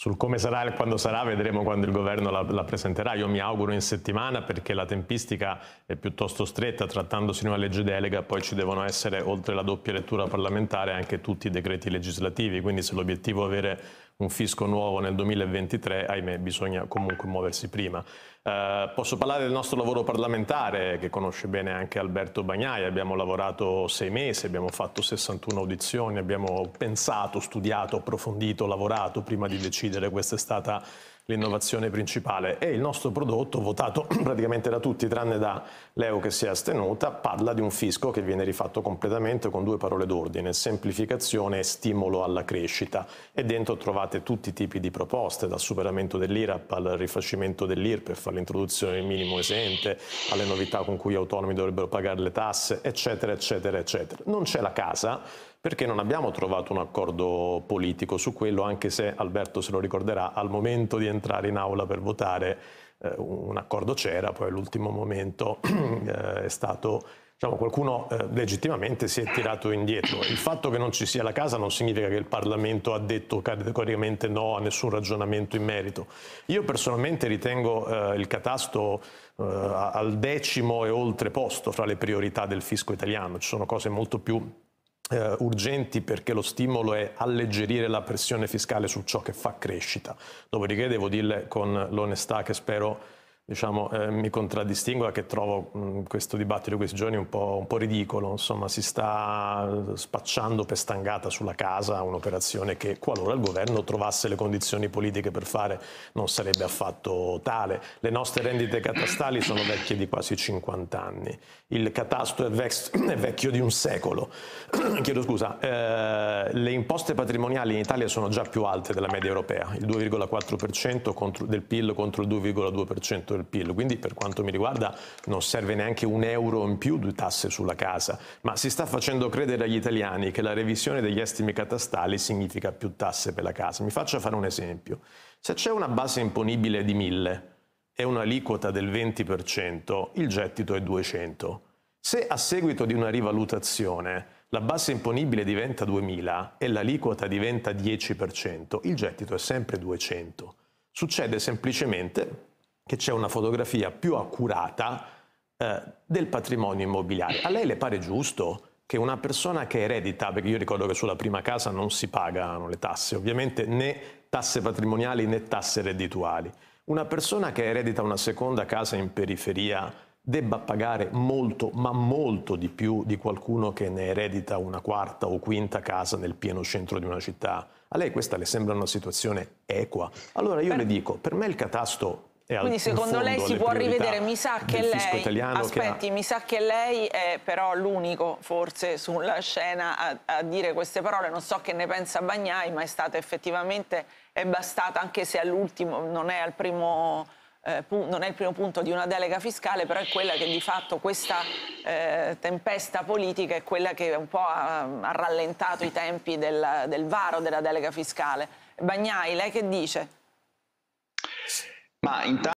Sul come sarà e quando sarà vedremo quando il governo la presenterà. Io mi auguro in settimana, perché la tempistica è piuttosto stretta, trattandosi di una legge delega, poi ci devono essere, oltre la doppia lettura parlamentare, anche tutti i decreti legislativi, quindi se l'obiettivo è avere un fisco nuovo nel 2023, ahimè, bisogna comunque muoversi prima. Posso parlare del nostro lavoro parlamentare, che conosce bene anche Alberto Bagnai. Abbiamo lavorato 6 mesi, abbiamo fatto 61 audizioni, abbiamo pensato, studiato, approfondito, lavorato prima di decidere. Questa è stata l'innovazione principale, e il nostro prodotto, votato praticamente da tutti tranne da Leo che si è astenuta, parla di un fisco che viene rifatto completamente con 2 parole d'ordine: semplificazione e stimolo alla crescita. E dentro trovate tutti i tipi di proposte, dal superamento dell'IRAP al rifacimento dell'IRPEF, all'introduzione del minimo esente, alle novità con cui gli autonomi dovrebbero pagare le tasse, eccetera, eccetera, eccetera. Non c'è la casa, perché non abbiamo trovato un accordo politico su quello, anche se, Alberto se lo ricorderà, al momento di entrare in aula per votare un accordo c'era, poi all'ultimo momento è stato, diciamo, qualcuno legittimamente si è tirato indietro. Il fatto che non ci sia la casa non significa che il Parlamento ha detto categoricamente no a nessun ragionamento in merito. Io personalmente ritengo il catasto al 10° e oltre posto fra le priorità del fisco italiano. Ci sono cose molto più urgenti, perché lo stimolo è alleggerire la pressione fiscale su ciò che fa crescita. Dopodiché devo dirle con l'onestà che spero, diciamo, mi contraddistingua, che trovo questo dibattito di questi giorni un po' ridicolo. Insomma, si sta spacciando per stangata sulla casa un'operazione che, qualora il governo trovasse le condizioni politiche per fare, non sarebbe affatto tale. Le nostre rendite catastali sono vecchie di quasi 50 anni. Il catasto è vecchio di un secolo. Chiedo scusa. Le imposte patrimoniali in Italia sono già più alte della media europea, il 2,4% del PIL contro il 2,2% del PIL, quindi per quanto mi riguarda non serve neanche un euro in più di tasse sulla casa, ma si sta facendo credere agli italiani che la revisione degli estimi catastali significa più tasse per la casa. Mi faccia fare un esempio: se c'è una base imponibile di 1000 e un'aliquota del 20%, il gettito è 200. Se a seguito di una rivalutazione la base imponibile diventa 2000 e l'aliquota diventa 10%, il gettito è sempre 200. Succede semplicemente che c'è una fotografia più accurata del patrimonio immobiliare. A lei le pare giusto che una persona che eredita, perché io ricordo che sulla prima casa non si pagano le tasse, ovviamente, né tasse patrimoniali né tasse reddituali, una persona che eredita una seconda casa in periferia debba pagare molto, ma molto di più di qualcuno che ne eredita una quarta o quinta casa nel pieno centro di una città? A lei questa le sembra una situazione equa? Allora io le dico, per me il catasto è quindi secondo lei si può rivedere. Mi sa che lei, aspetti, mi sa che lei è però l'unico forse sulla scena a dire queste parole. Non so che ne pensa Bagnai, ma è stata effettivamente, è bastata, anche se all'ultimo non è al primo non è il primo punto di una delega fiscale, però è quella che di fatto questa tempesta politica è quella che un po' ha rallentato i tempi del varo della delega fiscale. Bagnai, lei che dice? Ma intanto